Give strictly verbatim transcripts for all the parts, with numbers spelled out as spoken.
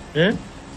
Eh?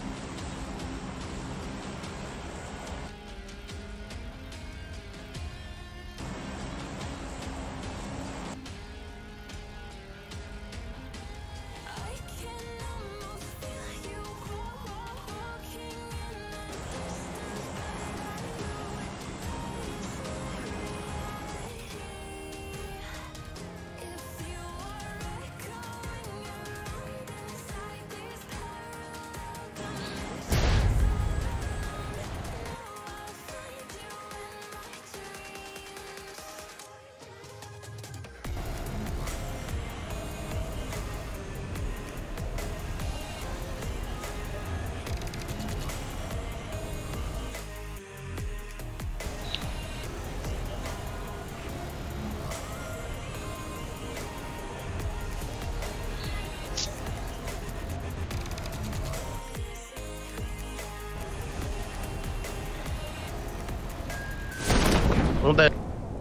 Udah.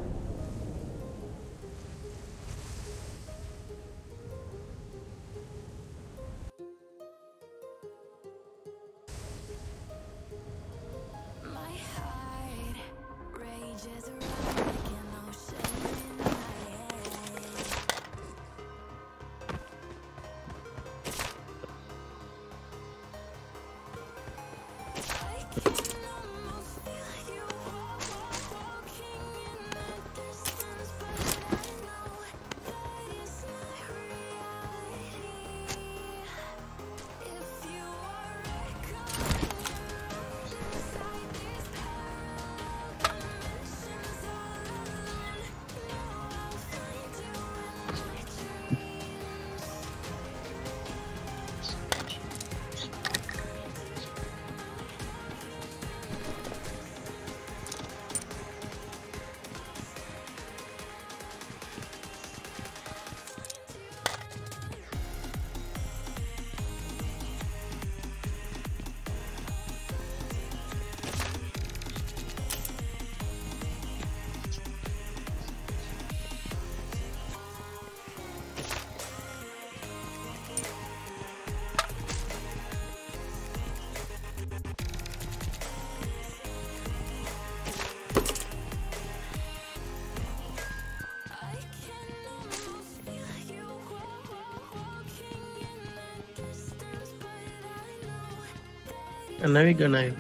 Ana भी गाना है.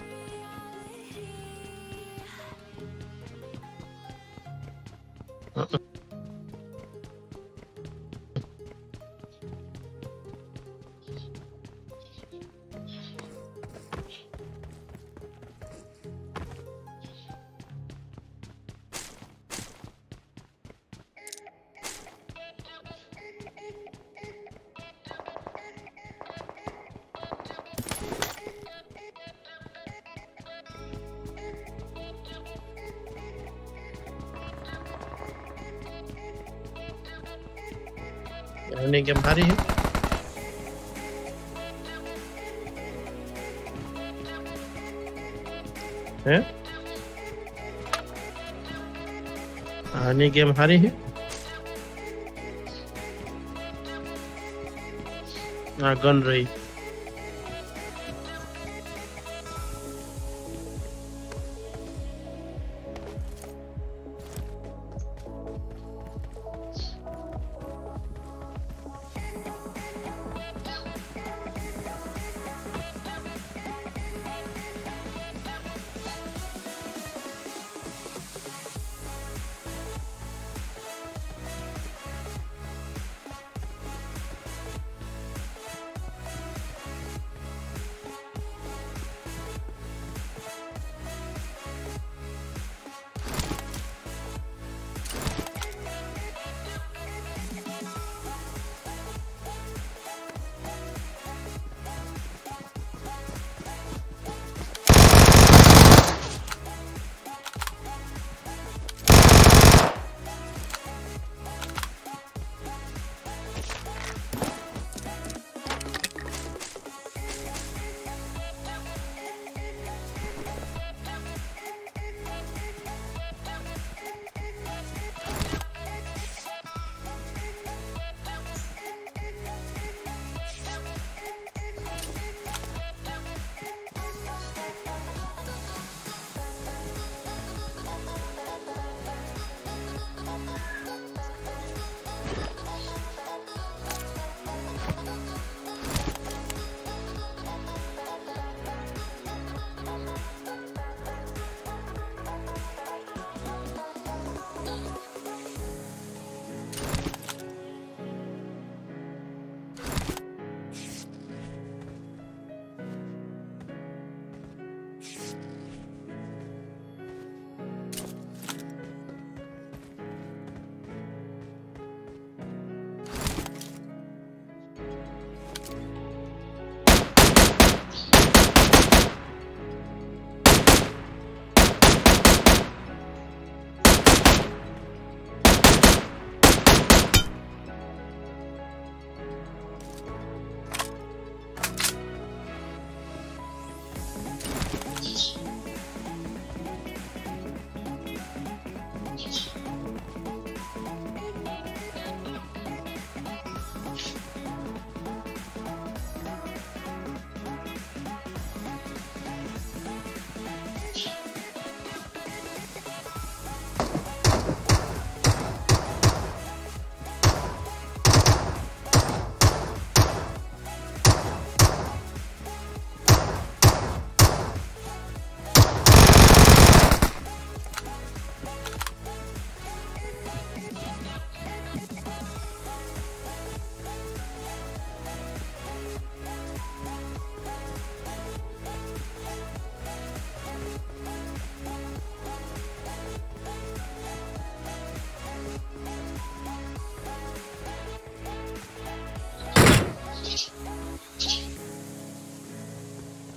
Ini game hari है. हैं? आने गेम हारी है. ना गन रही.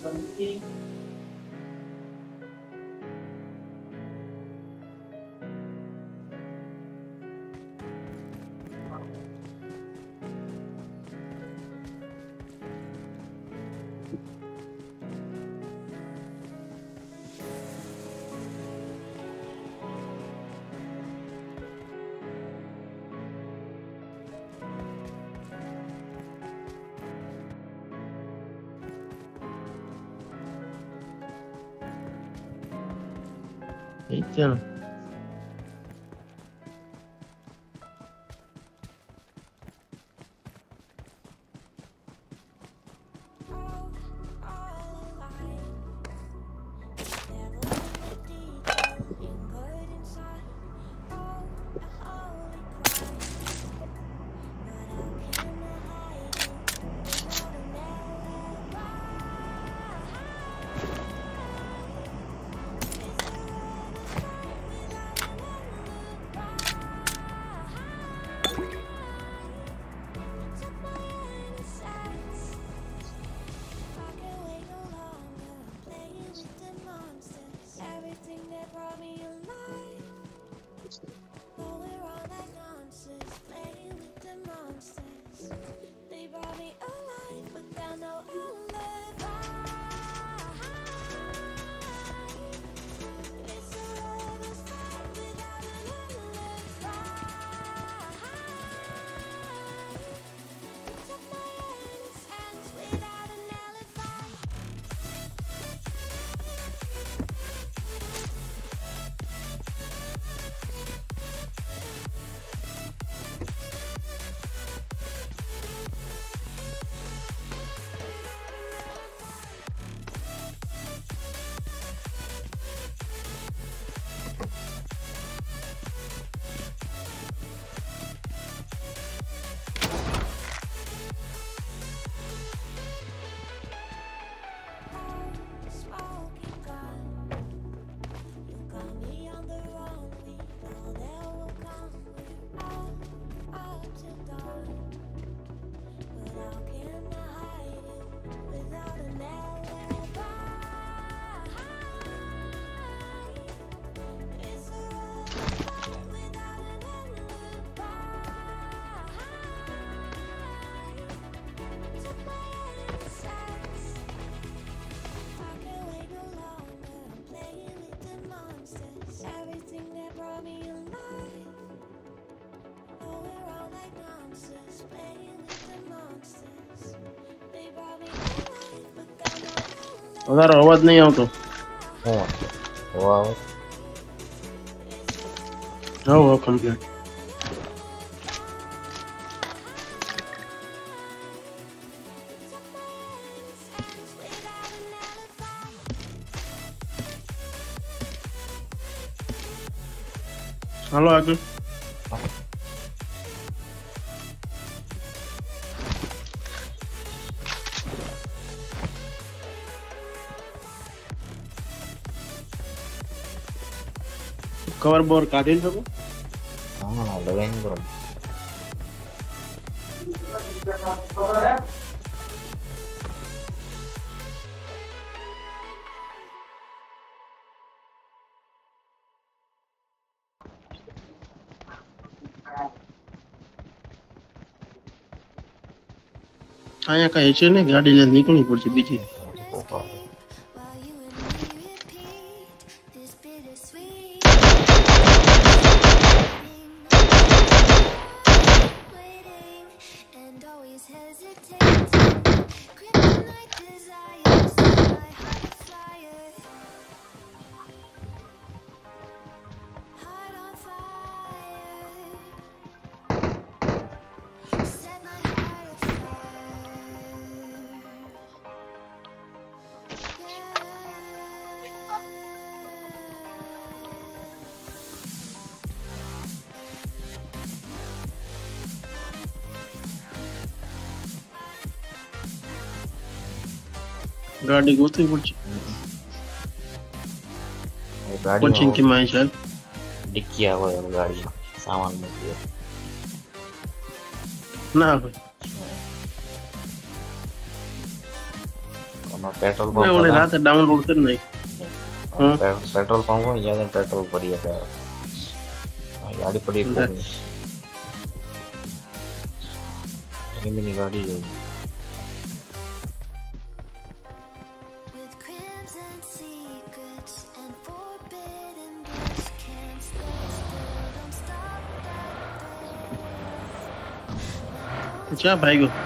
Entendo. તારો અવાજ નહીં આવતો. હા વાવ હા હા કમ્પ્લીટ. હાલો આગળ. કવર બોર કાઢી શકો. હા લગાવીને કરો. અહીંયા કઈ છે ને ગાડી લઈને નીકળવી પડશે બીજી. गाड़ी गोती पड़ी गाड़ी कोचिंग की माय शायद डिक्की आवे गाड़ी सामान में ना हो पेट्रोल मैं पंप ओले रात डाउनलोड कर नहीं हां पेट्रोल पंप में ज्यादा पेट्रोल पड़ी है गाड़ी पड़ी है ये मिनी गाड़ी है अच्छा भाई को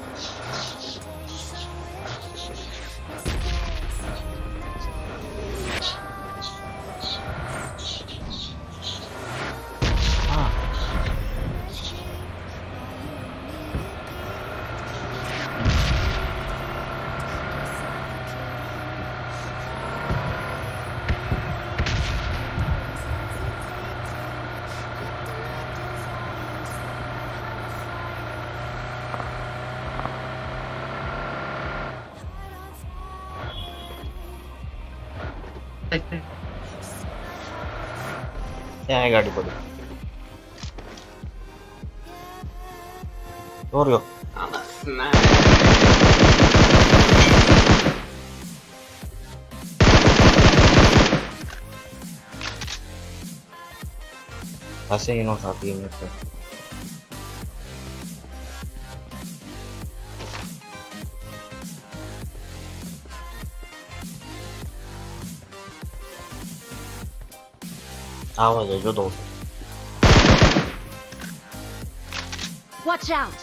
क्या है गाड़ी पड़ी और लो ऐसे ही नो साथी है मेरे आवाज है जो दो Watch out!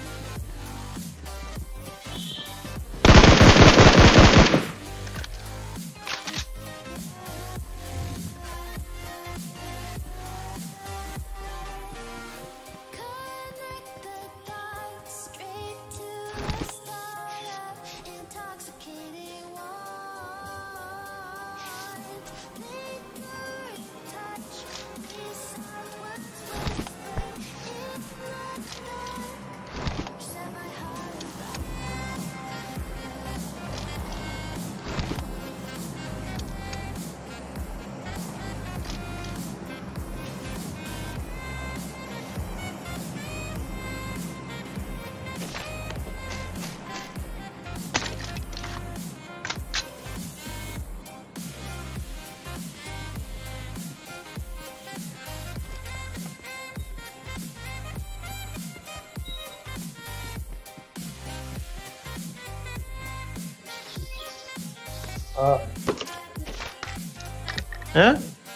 हाँ हैं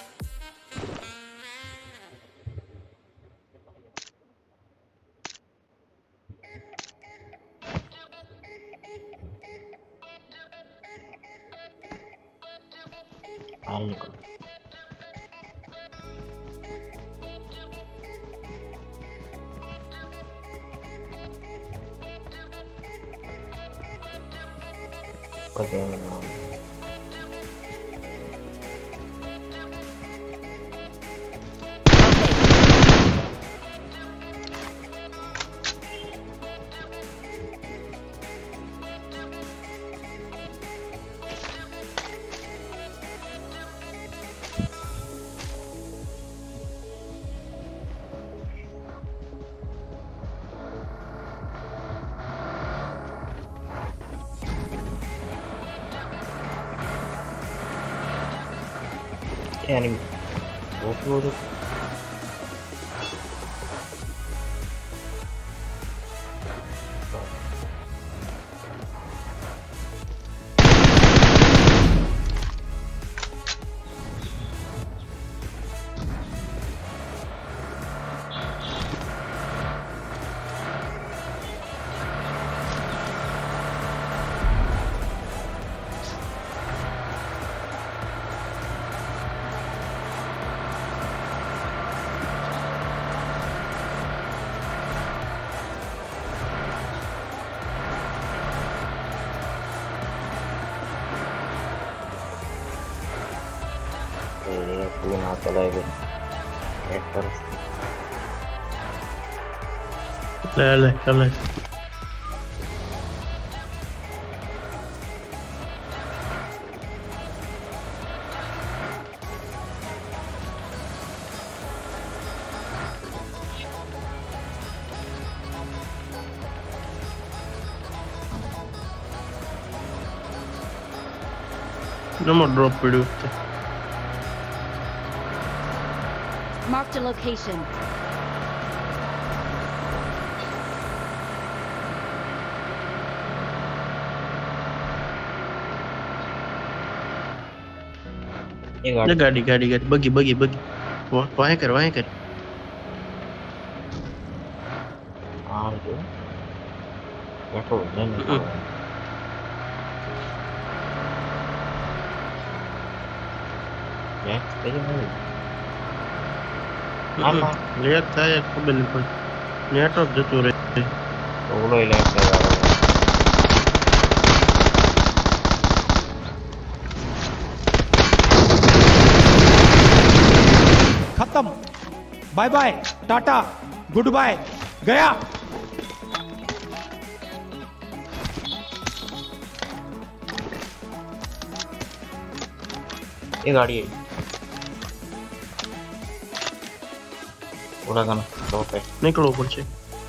यानी वो वो ना चलाएगा ट्रैक्टर ले ले चल નમો ડ્રોપ પડ્યું. Marked a location. ये ये गाड़ी गाड़ी गाड़ी गाड़ी बगी बगी बगी वहाँ वहाँ कर वहाँ कर. हाँ जो बैठो नहीं नहीं हम्म. ये ये नहीं આમાં લેટ થાય ખબર નહીં પણ નેટવર્ક જતું રહે. તો ઓલો ઇલેક્ટ કરાવે खत्म bye bye tata goodbye गया ये गाड़ी है पूरा गाना तो पे નીકળવું પડશે.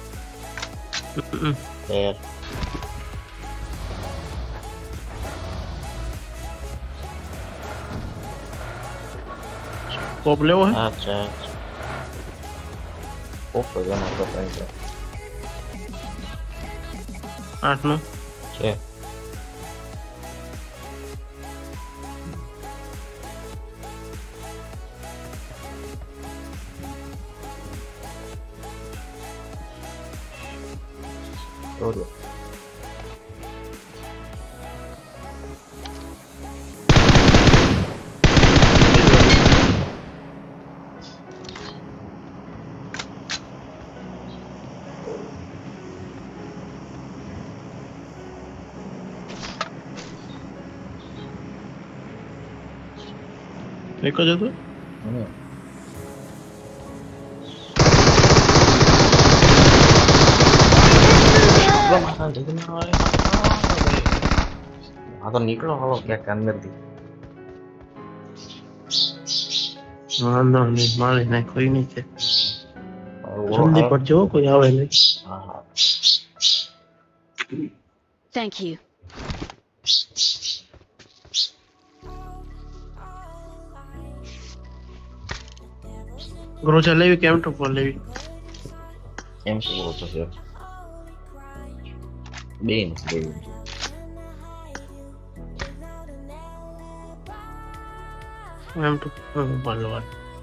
यार સ્કોપ લેવો હે. अच्छा अच्छा ऊपर गाना तो पे આઠ નો છે todo એક જ હતો. हम्म माथा देखने वाले हाँ तो निकलो हलो क्या अंदर थी વાંધો નહીં મારી નાખ કોઈ નહીં છે. और वो જલ્દી है પડજો કોઈ આવે નહીં. हाँ हाँ Thank you. ગ્રોજા લેવી કે એમ ટુ પર લેવી. એમ શું બોલો છો સર બેન બેન એમ ટુ પર લેવા.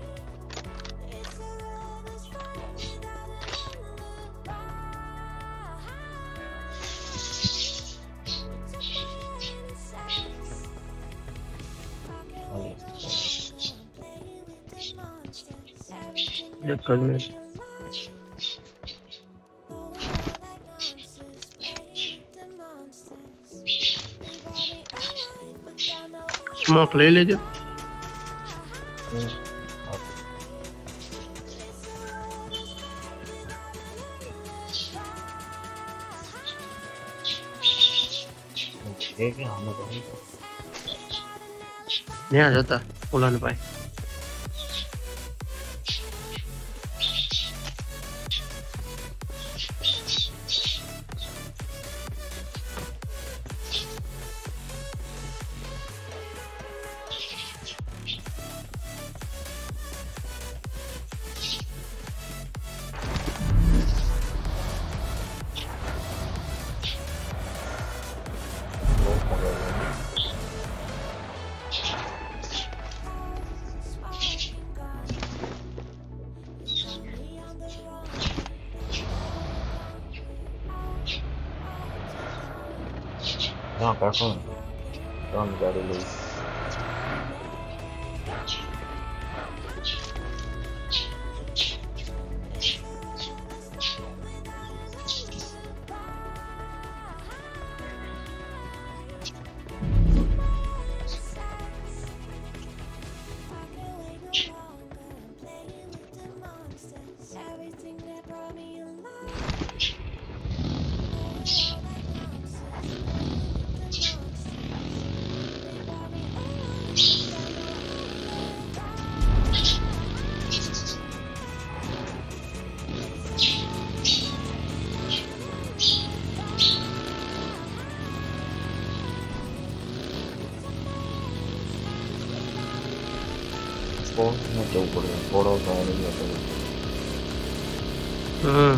એક જ મિનિટ. સ્મોક લઈ લેજો. ठीक है हम लोग ત્યાં જતા ઓલાને ભાઈ. यहाँ बैठो कौन गाड़ी ली फोन में जब पड़े थोड़ा सा नहीं होता है हम्म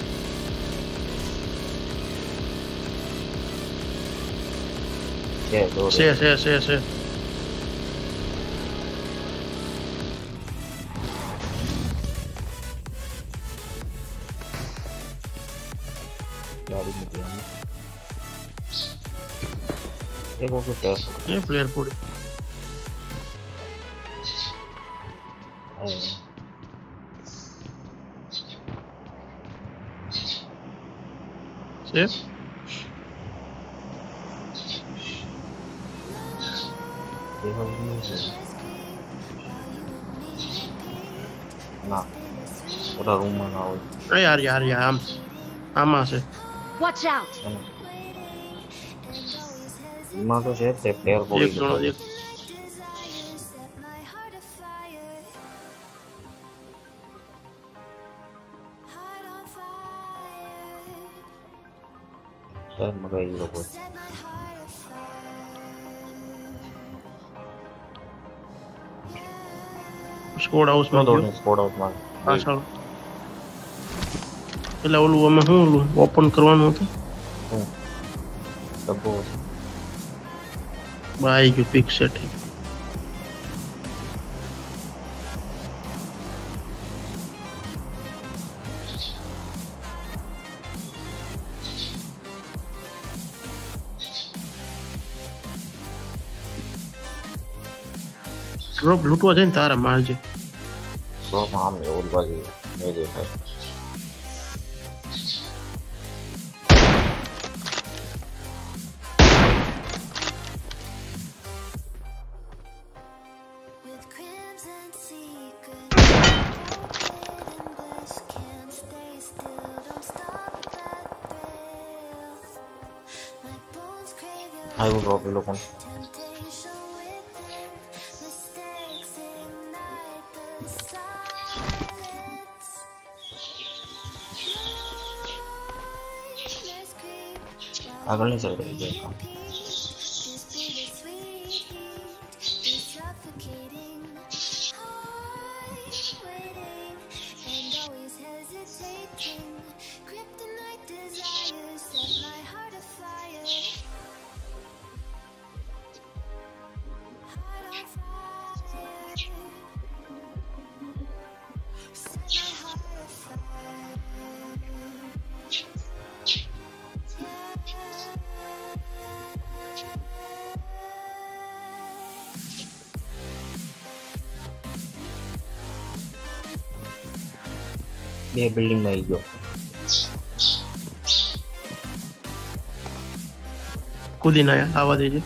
क्या दो से से से से गाड़ी में दिया एक वो क्या ये प्लेयर पूरी से देखो ना पूरा रूम में ना हो अरे यार यार यार हम आमा से Watch out! मां तो शेर से प्लेयर बॉडी एक जणो एक सर मगर ये लोग स्कोर हाउस नो में दौड़ने स्कोर आउट मार પાછળ એટલે ઓલું અમે શું ઓલું ઓપન કરવાનું હતું हूं सब वो બાઈ ગયું પિક સેટ ડ્રોપ લૂંટવા જાય ને તારા મારજે तो नाम है और बाजी नहीं देखा है हाई वो ड्रॉप लोगों आगे नहीं चल रही है ये बिल्डिंग में ही गयो કૂદીને આયા આવા દેજે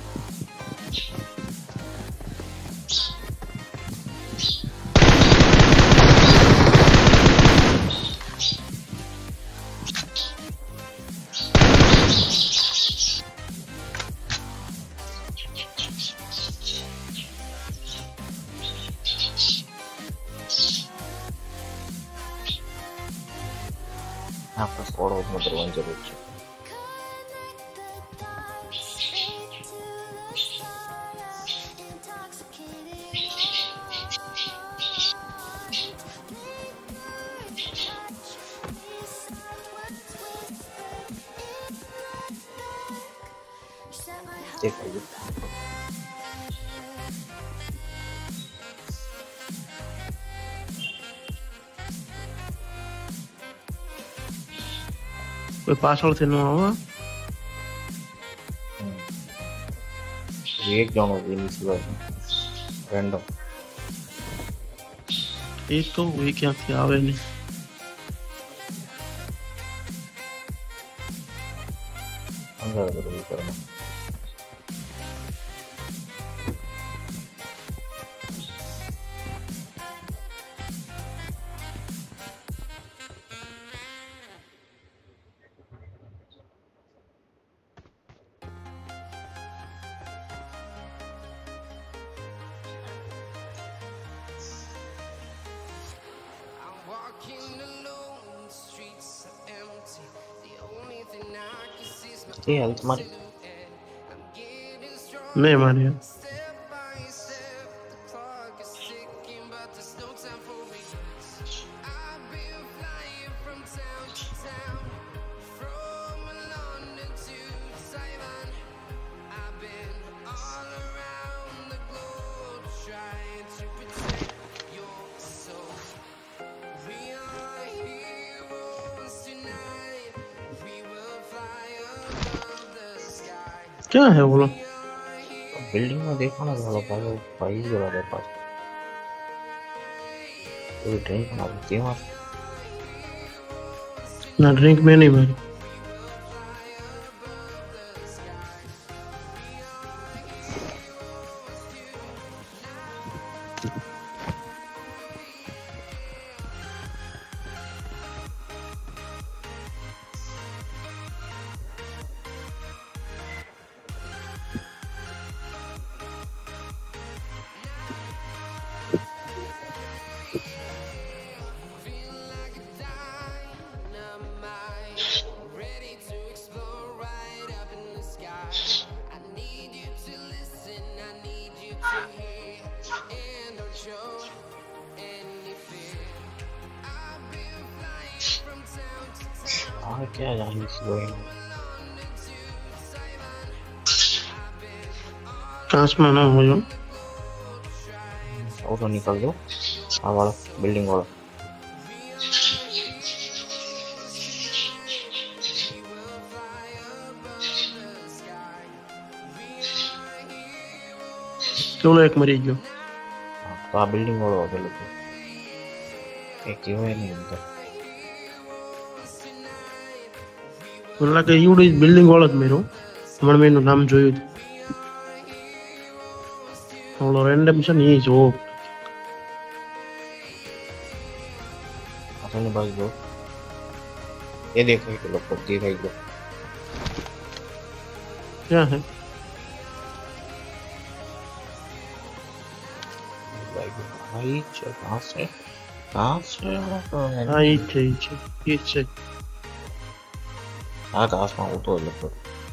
आपका स्क्वाड आउट में करवानी जरूर है चेक करिए કોઈ પાછળથી ન આવે एक जन हो गई सिवाय रैंडम એ તો એ ક્યાંથી આવે નહીં अंदर जरूर करना ये हेल्थ मारी નહીં મારી क्या है बोलो? बिल्डिंग में देखो ना साला भाई भाई जरा मेरे पास कोई ड्रिंक बना देती है वहाँ ना ड्रिंक में नहीं भाई। हाँ क्या जानी चाहिए आसमान ना हो जाओ। ऑटो निकल दो हाँ वाला बिल्डिंग वाला चलो एक मरीज जो तो आ बिल्डिंग वाला हो गया एक क्यों है नहीं उनका बोला कि यूडी बिल्डिंग वाला જ મેરો હમણાં મેં એનું નામ જોયું ઓલો રેન્ડમ છે ને એ જો अपने पास दो ये देखो ये लोग को देखा ही दो क्या है भाई कहाँ से कहाँ से हाँ ये છે ये છે ये છે हाँ कहाँ से वो तो लोग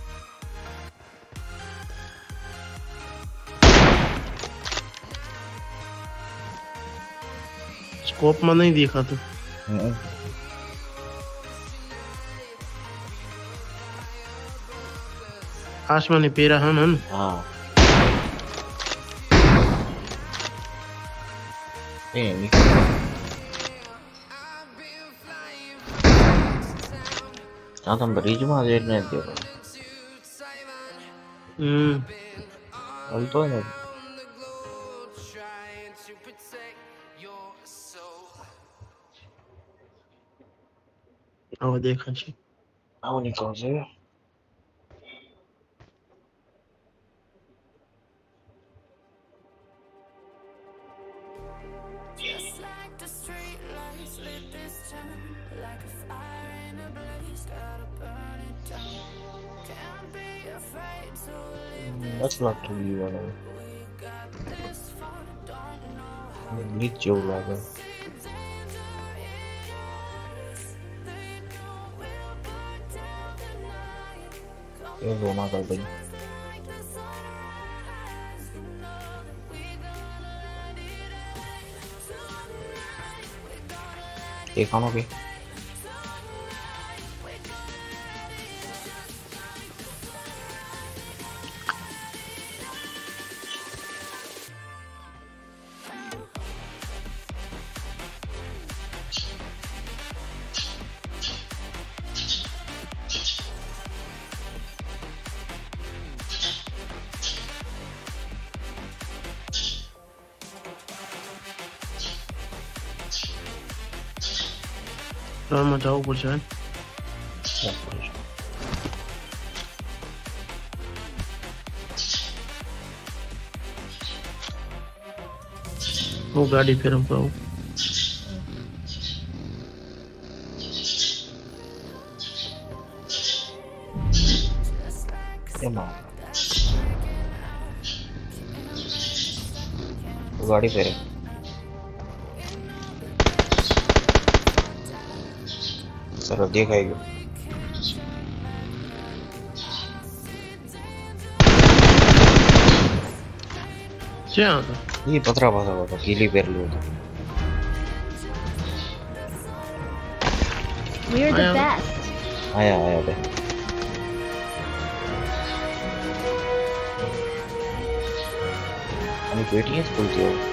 स्कोप में नहीं देखा तो आसमानी पेरा है ना हाँ ये नहीं हाँ तुम ब्रिज में आजे नहीं देखो हम्म अल तो है अब देखा छी अब निकल जाए That's not to be one of them. Need Joe Lager. ये रोमा कर भाई ये कौन हो गई राम जाओ कुछ है वो गाड़ी फिर हम पाओ गाड़ी पे सर देखाएगा क्या ये पत्रा भाषा होता कीली पेर लो We're the आया। best. आया आया बे हम बेटी है स्कूल की